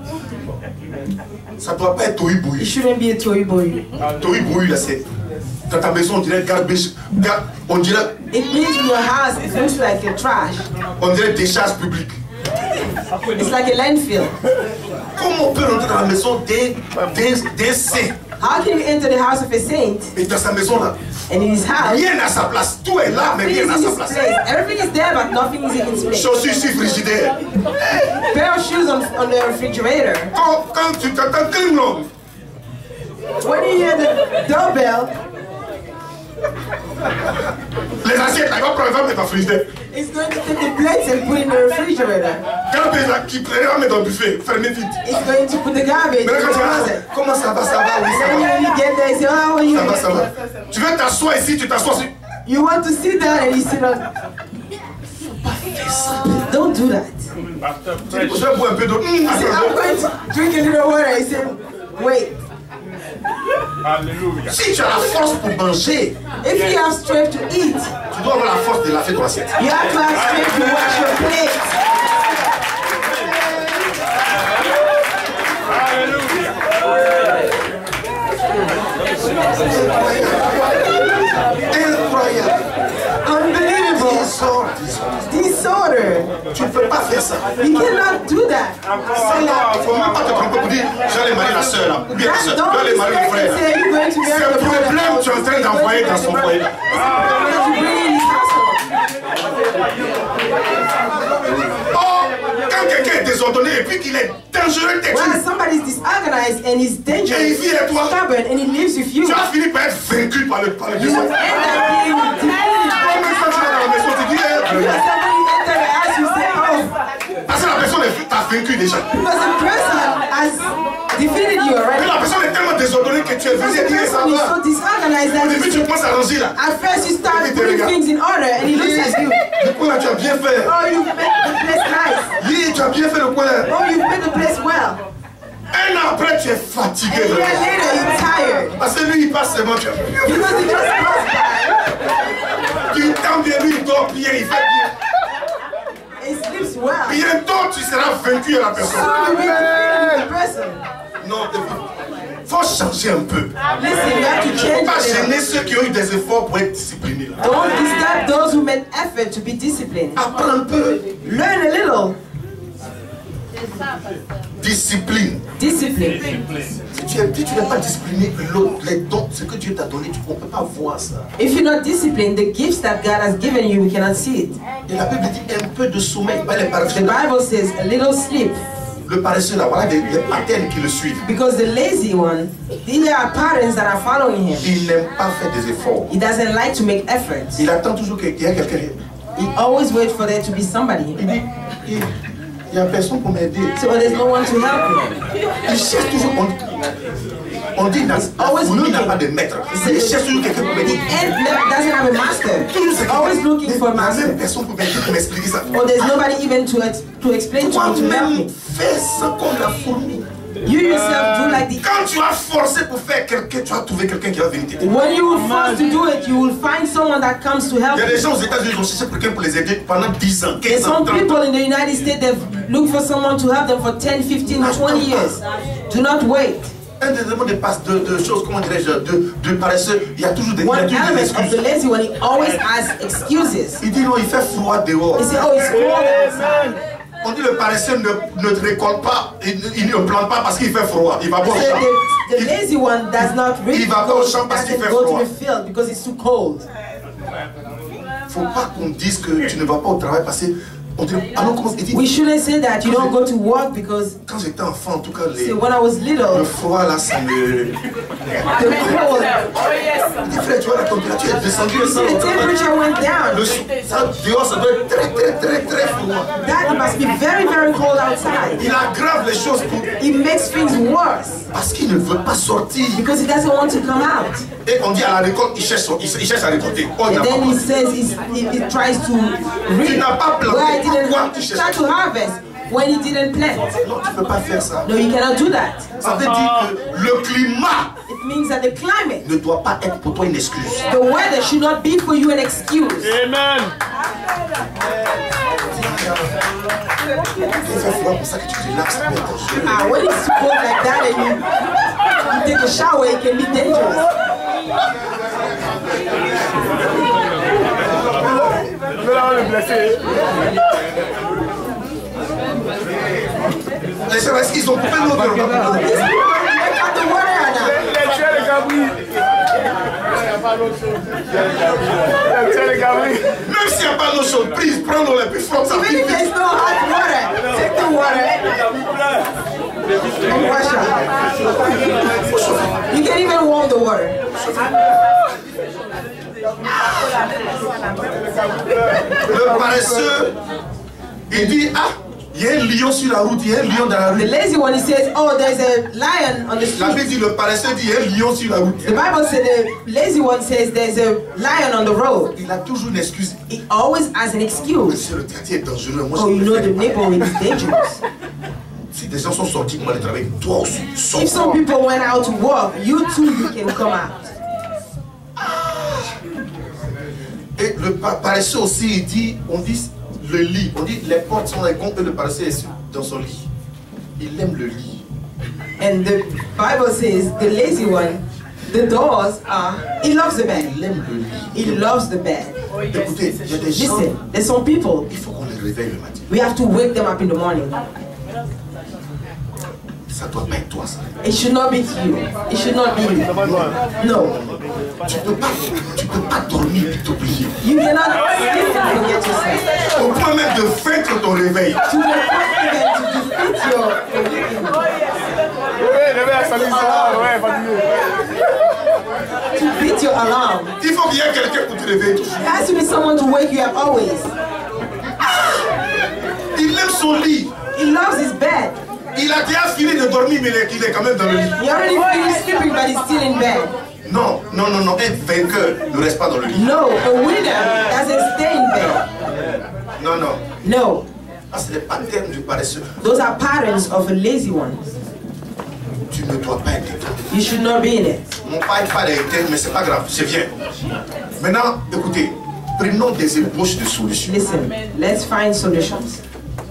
Speaker 2: Ça doit pas être
Speaker 1: It
Speaker 2: tohu-bohu.
Speaker 1: shouldn't be a toy-boy.
Speaker 2: Tohu-bohu, là, c'est... Dans ta maison, on dirait garbage. On dirait...
Speaker 1: It means in your house, it looks like a trash.
Speaker 2: On dirait décharge publique.
Speaker 1: It's like a landfill.
Speaker 2: Comment on peut rentrer dans la maison d'un saint?
Speaker 1: How can you enter the house of a saint
Speaker 2: Et dans sa maison là,
Speaker 1: and in his house,
Speaker 2: rien à sa place. Tout est là, mais
Speaker 1: everything
Speaker 2: rien à
Speaker 1: is in
Speaker 2: sa
Speaker 1: its
Speaker 2: place.
Speaker 1: place. Everything is there, but nothing is in its place.
Speaker 2: Chaussures sur frigidaire.
Speaker 1: Pair of shoes on the refrigerator.
Speaker 2: Quand tu t'entends cling long,
Speaker 1: When you hear the doorbell,
Speaker 2: les assiettes, là, il va prendre, il va mettre dans le frigidaire.
Speaker 1: it's going to take the plates and put it in the refrigerator.
Speaker 2: Garbage là, qui prend, il va mettre dans le buffet, fermez vite.
Speaker 1: It's going to put the garbage in
Speaker 2: Mais là,
Speaker 1: the
Speaker 2: quand tu
Speaker 1: closet.
Speaker 2: dis, comment ça va, oui, ça
Speaker 1: Then
Speaker 2: va.
Speaker 1: when you get there, you say, oh, well,
Speaker 2: Ça va, ça va. Tu veux t'asseoir ici, tu t'assois sur...
Speaker 1: you want to sit down and you sit on. Don't do that.
Speaker 2: Je vais boire un peu d'eau.
Speaker 1: You say, I'm going to drink a little water. You say, wait.
Speaker 2: Si tu as la force pour manger,
Speaker 1: If you have strength to eat,
Speaker 2: tu dois avoir la force de laver ton assiette.
Speaker 1: you have to have strength to wash your plate.
Speaker 2: Incroyable.
Speaker 1: Unbelievable. Disorder.
Speaker 2: Tu ne peux pas faire ça.
Speaker 1: You cannot do that.
Speaker 2: C'est là, il ne faut même pas te tromper pour dire j'allais marier la soeur là, ou bien la soeur,
Speaker 1: Don't
Speaker 2: j'allais marier le
Speaker 1: expect
Speaker 2: frère.
Speaker 1: to say you're going to marry
Speaker 2: C'est
Speaker 1: the
Speaker 2: un
Speaker 1: brother.
Speaker 2: problème que tu es en train d'envoyer dans son foyer.
Speaker 1: That you bring in his household.
Speaker 2: Oh, quand quelqu'un est désordonné et puis qu'il est dangereux,
Speaker 1: When somebody is disorganized and is
Speaker 2: et il
Speaker 1: dangerous,
Speaker 2: vit avec toi,
Speaker 1: stubborn, and he lives with you,
Speaker 2: tu vas finir par être vaincu par le
Speaker 1: you will
Speaker 2: diable.
Speaker 1: end up being defeated.
Speaker 2: Même quand tu vas dans la maison, tu dis,
Speaker 1: Because somebody enter the house, you say, oh,
Speaker 2: parce que la personne t'a vaincu déjà.
Speaker 1: because the person has defeated you
Speaker 2: Mais
Speaker 1: already.
Speaker 2: la personne est tellement désordonnée que tu es
Speaker 1: Because
Speaker 2: venu
Speaker 1: the
Speaker 2: et dire ça
Speaker 1: person is so
Speaker 2: va.
Speaker 1: disorganized
Speaker 2: Au
Speaker 1: that
Speaker 2: début, tu commences à ranger là.
Speaker 1: at first you start
Speaker 2: Il te
Speaker 1: putting
Speaker 2: regarde.
Speaker 1: things in order and he looks at you.
Speaker 2: Du coup là, tu as bien fait.
Speaker 1: Oh, you made the place nice.
Speaker 2: Oui, tu as bien fait le coin là.
Speaker 1: Oh, you made the place well.
Speaker 2: Un an après, tu es fatigué.
Speaker 1: And a year
Speaker 2: vraiment.
Speaker 1: later, you're tired.
Speaker 2: Parce que lui, il passe seulement.
Speaker 1: Because he just passed by.
Speaker 2: Tu t'en bien, lui, il dort bien, il fait bien.
Speaker 1: He sleeps well.
Speaker 2: Bientôt, tu seras vaincu à la personne.
Speaker 1: So you be defeated with the person.
Speaker 2: Non, il faut changer un peu.
Speaker 1: Listen, you have to
Speaker 2: Il ne faut
Speaker 1: change
Speaker 2: pas
Speaker 1: it.
Speaker 2: gêner ceux qui ont eu des efforts pour être disciplinés. Là.
Speaker 1: Don't disturb those who made effort to be disciplined.
Speaker 2: Apprends un peu.
Speaker 1: Learn a little.
Speaker 2: Discipline.
Speaker 1: Discipline.
Speaker 2: Si tu n'es pas discipliné, l'autre, les dons, ce que Dieu t'a donné, on ne peut pas voir ça.
Speaker 1: If you're not disciplined, the gifts that God has given you, we cannot see it.
Speaker 2: Et la Bible dit un peu de sommeil, pas les
Speaker 1: The
Speaker 2: paresseux.
Speaker 1: Bible says a little sleep.
Speaker 2: Le paresseux là, voilà les patterns qui le suivent.
Speaker 1: Because the lazy one, there are patterns that are following him.
Speaker 2: Il n'aime pas faire des efforts.
Speaker 1: He doesn't like to make efforts.
Speaker 2: Il attend toujours qu'il y ait quelqu'un.
Speaker 1: He always waits for there to be somebody.
Speaker 2: Il dit, il n'y a personne pour m'aider.
Speaker 1: So there's no one to help him.
Speaker 2: Il cherche toujours. On dit la fourmi n'a pas de maître. Il cherche toujours quelqu'un pour
Speaker 1: The
Speaker 2: m'aider.
Speaker 1: ant doesn't have a master.
Speaker 2: Toujours c'est
Speaker 1: He's always looking for a
Speaker 2: Il n'y a
Speaker 1: master.
Speaker 2: même personne pour m'aider, pour m'expliquer ça.
Speaker 1: Or there's nobody even to explain to me to help
Speaker 2: Toi-même,
Speaker 1: me.
Speaker 2: fais ça comme la fourmi.
Speaker 1: You yourself do like the.
Speaker 2: Quand tu vas forcer pour faire quelqu'un, tu vas trouver quelqu'un qui va venir t'aider.
Speaker 1: When you will force to do it, you will find someone that comes to help
Speaker 2: Il y a
Speaker 1: you.
Speaker 2: des gens aux États-Unis qui ont cherché quelqu'un pour les aider pendant 10 ans, 15 ans,
Speaker 1: Some
Speaker 2: 30 ans.
Speaker 1: people in the United States, they've looked for someone to help them for 10, 15, 20 years. Do not wait.
Speaker 2: Un des éléments de choses, comment dirais-je, de paresseux, il y a toujours des
Speaker 1: One element of the
Speaker 2: excuses.
Speaker 1: lazy one, he always has excuses.
Speaker 2: Il dit non, il fait froid dehors.
Speaker 1: He says, oh, it's cold outside.
Speaker 2: On dit le paresseux ne récolte pas, il ne plante pas parce qu'il fait froid. Il va pas au
Speaker 1: So
Speaker 2: champ.
Speaker 1: the lazy one does not really
Speaker 2: Il va pas au champ parce qu'il
Speaker 1: doesn't
Speaker 2: fait
Speaker 1: go to
Speaker 2: froid.
Speaker 1: the field because it's too cold.
Speaker 2: Faut pas qu'on dise que tu ne vas pas au travail parce que on dit, alors comment il dit,
Speaker 1: We shouldn't say that you don't go to work because,
Speaker 2: quand j'étais enfant, en tout cas,
Speaker 1: see, when I was
Speaker 2: le
Speaker 1: little,
Speaker 2: froid là, ça me...
Speaker 1: the cold,
Speaker 2: Il dit, frère, tu vois la température est descendue. Ça,
Speaker 1: the temperature went down.
Speaker 2: dehors, ça doit être très froid.
Speaker 1: That must be very, very cold outside.
Speaker 2: Il aggrave les choses pour...
Speaker 1: It makes things worse
Speaker 2: parce qu'il ne veut pas sortir.
Speaker 1: because he doesn't want to come out.
Speaker 2: Et on dit à la récolte, il cherche à récolter. Oh, il n'a
Speaker 1: And
Speaker 2: pas
Speaker 1: then he
Speaker 2: pensé.
Speaker 1: says he tries to
Speaker 2: Tu
Speaker 1: reap
Speaker 2: n'as pas
Speaker 1: where
Speaker 2: planté.
Speaker 1: he
Speaker 2: Pourquoi tu
Speaker 1: didn't
Speaker 2: cherches?
Speaker 1: start to harvest when he didn't plant.
Speaker 2: Non, tu ne peux pas faire ça.
Speaker 1: No, you cannot do that.
Speaker 2: Ça veut dire que le climat
Speaker 1: It means that the climate,
Speaker 2: ne doit pas être pour toi une excuse.
Speaker 1: the weather should not be for you an excuse.
Speaker 4: Amen.
Speaker 2: C'est pour ça que tu relaxes.
Speaker 1: When it's cold like that and you take a shower, it can be dangerous.
Speaker 2: Les gens, est-ce qu'ils ont coupé l'eau de
Speaker 1: These people cut the water out now.
Speaker 2: Même s'il n'y a pas d'eau chaude, please, prends l'eau la plus forte. Ça
Speaker 1: Even if
Speaker 2: vite.
Speaker 1: there's no hot water, take the water and wash up. You can even warm the water.
Speaker 2: Le paresseux, il dit, ah, il y a un lion sur la route, il y a un lion dans la
Speaker 1: The
Speaker 2: rue.
Speaker 1: lazy one, he says, oh, there's a lion on the
Speaker 2: La Bible
Speaker 1: street.
Speaker 2: dit, le paresseux dit, il y a un lion sur la route.
Speaker 1: The Bible said the lazy one says there's a lion on the road.
Speaker 2: Il a toujours une excuse.
Speaker 1: He always has an excuse.
Speaker 2: Monsieur, le quartier est dangereux. Moi,
Speaker 1: Oh,
Speaker 2: je
Speaker 1: you know
Speaker 2: préfère
Speaker 1: the
Speaker 2: pas.
Speaker 1: neighborhood is dangerous.
Speaker 2: Si des gens sont sortis pour aller travailler, toi aussi, sors.
Speaker 1: If some people went out to work, you too, you can come out.
Speaker 2: Et le paresseux aussi, il dit, on dit le lit. On dit les portes sont les comptes et le paresseux est dans son lit. Il aime le lit.
Speaker 1: And the Bible says the lazy one, the doors are, he loves the bed.
Speaker 2: Il aime le lit.
Speaker 1: He loves the bed.
Speaker 2: Écoutez, il y a des gens,
Speaker 1: Listen, there's some people,
Speaker 2: il faut qu'on les réveille le matin.
Speaker 1: we have to wake them up in the morning.
Speaker 2: Ça doit pas être toi, ça.
Speaker 1: It should not be you. It should not be you. No.
Speaker 2: Tu peux pas dormir et t'oublier.
Speaker 1: You cannot sleep and forget yourself.
Speaker 2: Au point même de vaincre ton réveil.
Speaker 1: To the point even to defeat your to beat your alarm.
Speaker 2: Il faut qu'il y ait quelqu'un pour te réveiller toujours.
Speaker 1: There has to be someone to wake you up always.
Speaker 2: Il aime son lit.
Speaker 1: He loves his bed.
Speaker 2: Il a déjà fini de dormir, mais il est quand même dans le lit.
Speaker 1: He already finished sleeping, but he's still in bed.
Speaker 2: Non, non, non, non. Un vainqueur ne reste pas dans le lit.
Speaker 1: No, a winner doesn't stay in bed.
Speaker 2: Non, non.
Speaker 1: No,
Speaker 2: Ah, c'est les patterns du paresseux.
Speaker 1: those are patterns of a lazy one.
Speaker 2: Tu ne dois pas être dedans.
Speaker 1: You should not be in it.
Speaker 2: Mon père pas été, mais c'est pas grave, c'est bien. Maintenant, écoutez, prenons des ébauches de solutions.
Speaker 1: Listen, let's find solutions.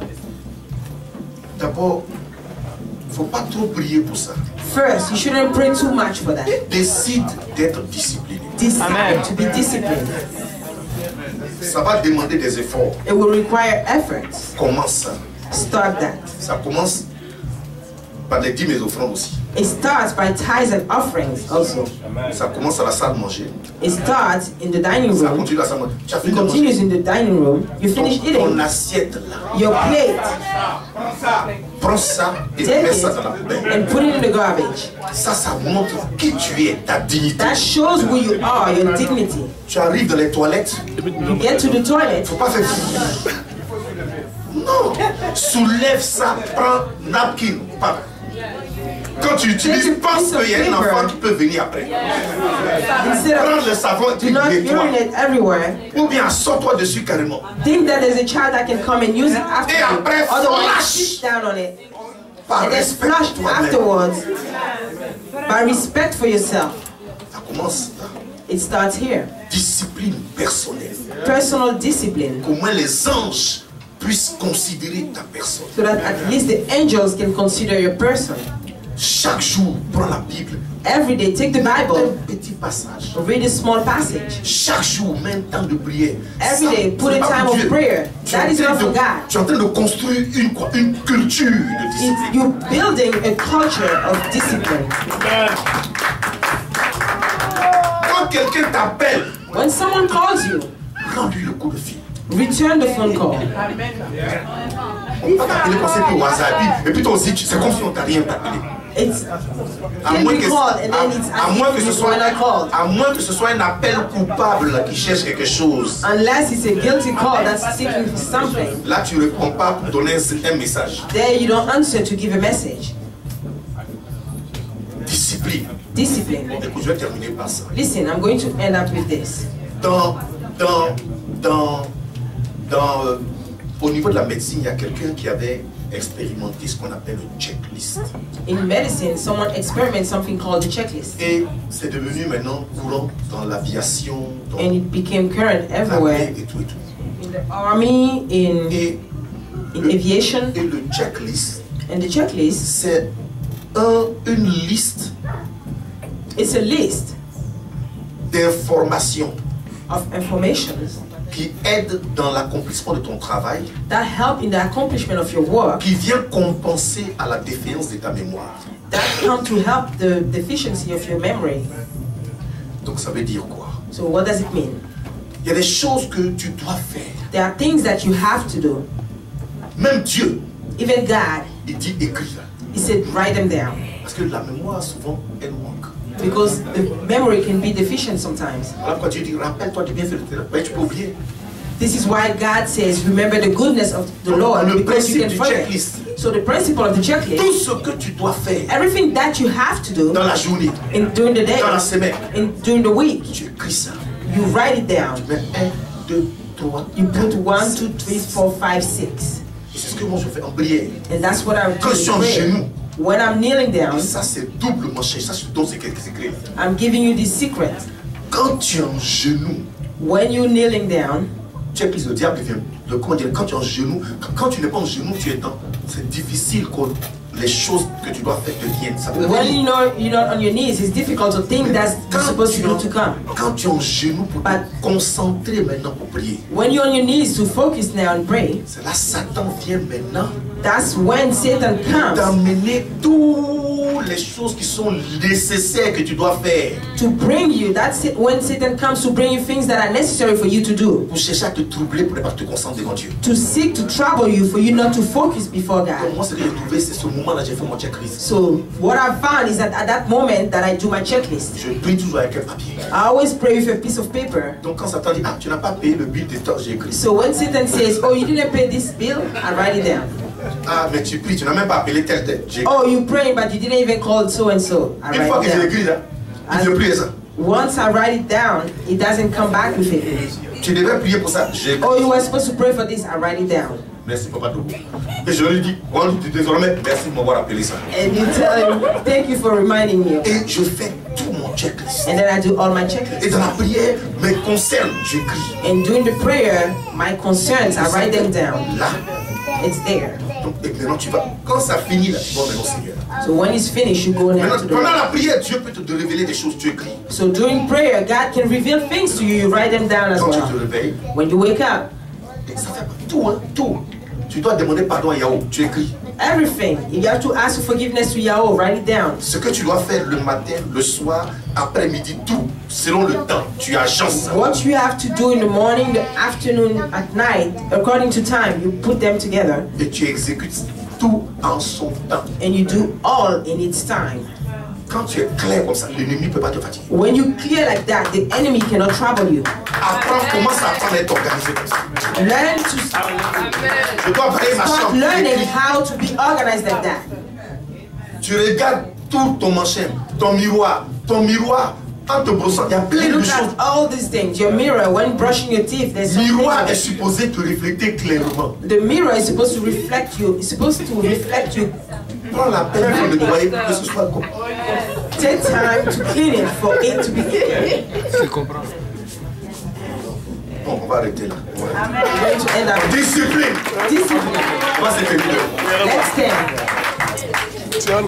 Speaker 2: D'abord, il ne faut pas trop prier pour ça.
Speaker 1: First, you shouldn't pray too much for that.
Speaker 2: Décide d'être discipliné.
Speaker 1: Decide to be disciplined.
Speaker 2: Ça va demander des efforts.
Speaker 1: It will require efforts.
Speaker 2: Commence ça.
Speaker 1: Start that.
Speaker 2: Ça commence par les dîmes et offrandes aussi.
Speaker 1: It starts by tithes and offerings also.
Speaker 2: Ça commence à la salle manger.
Speaker 1: It starts in the dining
Speaker 2: Ça
Speaker 1: room.
Speaker 2: continue à la salle manger. Tu as
Speaker 1: It
Speaker 2: fini de manger.
Speaker 1: continues in the dining room. You finish
Speaker 2: Ton
Speaker 1: eating.
Speaker 2: assiette là.
Speaker 1: Your plate,
Speaker 2: Prends ça et
Speaker 1: take
Speaker 2: mets
Speaker 1: it
Speaker 2: ça dans la poubelle.
Speaker 1: and put it in the garbage.
Speaker 2: Ça montre qui tu es, ta dignité.
Speaker 1: That shows who you are, your dignity.
Speaker 2: Tu arrives dans les toilettes,
Speaker 1: You get to the toilet,
Speaker 2: faut pas faire. Non, soulève ça, prends napkin. Pas. Quand tu utilises, pense qu'il y a un enfant qui peut venir après.
Speaker 1: instead
Speaker 2: Prends
Speaker 1: of
Speaker 2: le savon et tu
Speaker 1: do not
Speaker 2: nettoies.
Speaker 1: urinate everywhere,
Speaker 2: Ou bien sors-toi dessus carrément.
Speaker 1: think that there's a child that can come and use it after
Speaker 2: Et
Speaker 1: you.
Speaker 2: après,
Speaker 1: Otherwise,
Speaker 2: flash.
Speaker 1: sit down on it
Speaker 2: Par
Speaker 1: and then
Speaker 2: respect
Speaker 1: flush
Speaker 2: pour toi-même.
Speaker 1: afterwards. By respect for yourself,
Speaker 2: Ça commence là.
Speaker 1: it starts here.
Speaker 2: Discipline personnelle.
Speaker 1: Personal discipline,
Speaker 2: Qu'au moins les anges puissent considérer ta personne.
Speaker 1: so that at least the angels can consider your person.
Speaker 2: Chaque jour, prends la Bible.
Speaker 1: Every day, take the
Speaker 2: Un
Speaker 1: Bible,
Speaker 2: petit passage.
Speaker 1: read a small passage.
Speaker 2: Chaque jour, même temps de prière.
Speaker 1: Every
Speaker 2: Ça,
Speaker 1: day, put
Speaker 2: c'est
Speaker 1: a
Speaker 2: pas
Speaker 1: time
Speaker 2: pour
Speaker 1: of
Speaker 2: Dieu.
Speaker 1: prayer.
Speaker 2: Tu
Speaker 1: That
Speaker 2: es
Speaker 1: is
Speaker 2: en train
Speaker 1: not for
Speaker 2: de-
Speaker 1: God.
Speaker 2: tu es en train de construire une culture de discipline.
Speaker 1: You're building a culture of discipline.
Speaker 2: Quand quelqu'un t'appelle,
Speaker 1: When someone calls you,
Speaker 2: rends-lui le coup de fil.
Speaker 1: return the phone call.
Speaker 2: On peut pas t'appeler comme ça au hasard. Et puis toi aussi, c'est comme si on t'a rien appelé.
Speaker 1: It's
Speaker 2: À
Speaker 1: can
Speaker 2: moins
Speaker 1: be
Speaker 2: que,
Speaker 1: called and then it's
Speaker 2: à moins que ce
Speaker 1: as if
Speaker 2: soit,
Speaker 1: you were not called.
Speaker 2: à moins que ce soit un appel coupable qui cherche quelque chose.
Speaker 1: Unless it's a guilty call that's seeking for something.
Speaker 2: Là, tu ne réponds pas pour donner un message.
Speaker 1: There you don't answer to give a message.
Speaker 2: Discipline.
Speaker 1: Discipline.
Speaker 2: Écoute, je vais terminer par ça.
Speaker 1: Listen, I'm going to end up with this.
Speaker 2: Dans Au niveau de la médecine, il y a quelqu'un qui avait expérimenté ce qu'on appelle le checklist.
Speaker 1: In medicine, someone experiments something called the checklist.
Speaker 2: Et c'est devenu maintenant courant dans l'aviation, dans
Speaker 1: And it became current everywhere.
Speaker 2: l'armée et tout et tout.
Speaker 1: In the army, in
Speaker 2: Et
Speaker 1: aviation.
Speaker 2: et le checklist,
Speaker 1: And the checklist,
Speaker 2: c'est une liste
Speaker 1: it's a list
Speaker 2: d'informations
Speaker 1: of information
Speaker 2: qui aide dans l'accomplissement de ton travail,
Speaker 1: that help in the accomplishment of your work,
Speaker 2: qui vient compenser à la défaillance de ta mémoire.
Speaker 1: that come to help the deficiency of your memory.
Speaker 2: Donc ça veut dire quoi?
Speaker 1: So what does it mean?
Speaker 2: Il y a des choses que tu dois faire.
Speaker 1: There are things that you have to do.
Speaker 2: Même Dieu,
Speaker 1: Even God,
Speaker 2: il dit écris.
Speaker 1: He said write them down.
Speaker 2: Parce que la mémoire, souvent, elle manque.
Speaker 1: Because the memory can be deficient sometimes.
Speaker 2: Voilà pourquoi Dieu dit, rappelle-toi du bienfait de Dieu. Mais tu peux oublier.
Speaker 1: This is why God says, remember the goodness of the Lord,
Speaker 2: Le
Speaker 1: because you
Speaker 2: principe
Speaker 1: can
Speaker 2: du
Speaker 1: forget.
Speaker 2: checklist.
Speaker 1: So the principle of the
Speaker 2: Tout
Speaker 1: checklist,
Speaker 2: ce que tu dois faire
Speaker 1: everything that you have to do
Speaker 2: dans la journée,
Speaker 1: during the day,
Speaker 2: dans la semaine,
Speaker 1: during the week,
Speaker 2: tu écris ça.
Speaker 1: you write it down.
Speaker 2: Tu mets 1, 2, 3,
Speaker 1: You put 1, 2, 3,
Speaker 2: 6.
Speaker 1: 4, 5, 6.
Speaker 2: C'est ce que moi je fais en prière.
Speaker 1: And that's what I do
Speaker 2: Quand je suis en
Speaker 1: in prayer.
Speaker 2: genoux,
Speaker 1: When I'm kneeling down,
Speaker 2: et ça c'est doublement cher. Ça je te donne ces quelques secrets.
Speaker 1: I'm giving you this secret.
Speaker 2: Quand tu es en genoux,
Speaker 1: When you're kneeling down,
Speaker 2: tu es pris, le diable vient. Comment dire, quand tu es en genoux, quand tu n'es pas en genoux, tu es dans. C'est difficile que les choses que tu dois faire deviennent. Ça peut
Speaker 1: when
Speaker 2: venir.
Speaker 1: you're not on your knees, it's difficult to think that you're supposed to do to come.
Speaker 2: Quand tu es en genoux pour te
Speaker 1: But-
Speaker 2: concentrer maintenant pour prier,
Speaker 1: When you're on your knees to focus now and pray,
Speaker 2: c'est là Satan vient maintenant
Speaker 1: that's when Satan comes
Speaker 2: d'amener toutes les choses qui sont nécessaires que tu dois faire
Speaker 1: to bring you. That's it, when Satan comes to bring you things that are necessary for you to do.
Speaker 2: pour chercher à te troubler pour ne pas te concentrer devant Dieu.
Speaker 1: To seek to trouble you for you not to focus before
Speaker 2: Donc
Speaker 1: God.
Speaker 2: moi ce que j'ai trouvé c'est ce moment-là j'ai fait mon checklist.
Speaker 1: So what I found is that at that moment that I do my checklist,
Speaker 2: Je prie toujours avec un papier.
Speaker 1: I always pray with a piece of paper.
Speaker 2: Donc quand Satan dit ah tu n'as pas payé le bill de temps j'ai écrit.
Speaker 1: So when Satan says, oh, you didn't pay this bill, I write it down.
Speaker 2: Ah mais tu pries tu n'as même pas appelé tel tel. J'ai écrit.
Speaker 1: Oh, you praying, but you didn't even call so and so. I
Speaker 2: Une fois
Speaker 1: write
Speaker 2: que j'ai
Speaker 1: it
Speaker 2: écrit
Speaker 1: down.
Speaker 2: là, il ne prie ça.
Speaker 1: Once I write it down, it doesn't come back with it.
Speaker 2: Tu devais prier pour ça. J'ai écrit.
Speaker 1: Oh, you were supposed to pray for this, I write it down.
Speaker 2: Merci Papa Togo. Et je lui dis désormais merci de m'avoir appelé ça.
Speaker 1: And you tell him, thank you for reminding me.
Speaker 2: Et je fais tout mon checklist.
Speaker 1: And then I do all my
Speaker 2: Et
Speaker 1: checklists.
Speaker 2: dans la prière, mes concerns, j'écris.
Speaker 1: And during the prayer, my concerns, I write them down.
Speaker 2: Là.
Speaker 1: It's there.
Speaker 2: Donc, et maintenant tu vas. Quand ça finit là, tu vas maintenant Seigneur.
Speaker 1: So when it's finished, you go now
Speaker 2: Maintenant,
Speaker 1: to the
Speaker 2: pendant
Speaker 1: Lord.
Speaker 2: la prière, Dieu peut te révéler des choses, tu écris.
Speaker 1: So during prayer, God can reveal things to you. You write them down as
Speaker 2: Quand tu te
Speaker 1: well.
Speaker 2: réveilles,
Speaker 1: When you wake up,
Speaker 2: et ça fait tout, hein, tout. Tu dois demander pardon à Yahweh, tu écris.
Speaker 1: everything. You have to ask for forgiveness to Yahweh. Write it down.
Speaker 2: Ce que tu dois faire le matin, le soir, après-midi, tout, selon le temps, tu agences ça.
Speaker 1: What you have to do in the morning, the afternoon, at night, according to time, you put them together
Speaker 2: Et tu exécutes tout en son temps.
Speaker 1: and you do all in its time.
Speaker 2: Quand tu es clair comme ça, l'ennemi ne peut pas te fatiguer.
Speaker 1: When you clear like that, the enemy cannot trouble you.
Speaker 2: Apprends, commence à apprendre à être organisé comme ça.
Speaker 1: Learn to
Speaker 2: Je dois varier ma
Speaker 1: start
Speaker 2: chambre.
Speaker 1: learning
Speaker 2: Écris.
Speaker 1: how to be organized like that.
Speaker 2: Tu regardes tout ton machin, ton miroir, en te brossant, il y a plein
Speaker 1: You
Speaker 2: de
Speaker 1: look
Speaker 2: choses.
Speaker 1: at all these things. Your mirror, when brushing your teeth, there's
Speaker 2: Le
Speaker 1: something.
Speaker 2: miroir est supposé te refléter clairement.
Speaker 1: The mirror is supposed to reflect you. It's supposed to reflect you.
Speaker 2: Prends la peine de nettoyer pour que ce soit comme.
Speaker 1: Take time to clean it for it to be clear.
Speaker 2: Bon, on va arrêter là. Ouais.
Speaker 1: We're going to end up
Speaker 2: Discipline.
Speaker 1: discipline.
Speaker 2: Moi, c'est fini.
Speaker 1: Let's stand.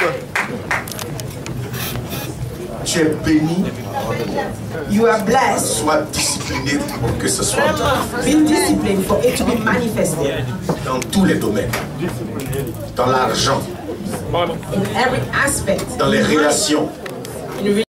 Speaker 2: Tu es béni,
Speaker 1: You are blessed.
Speaker 2: sois discipliné pour que ce soit
Speaker 1: Be disciplined for it to be manifested
Speaker 2: dans tous les domaines. Dans l'argent,
Speaker 1: in every aspect.
Speaker 2: dans les relations,
Speaker 1: In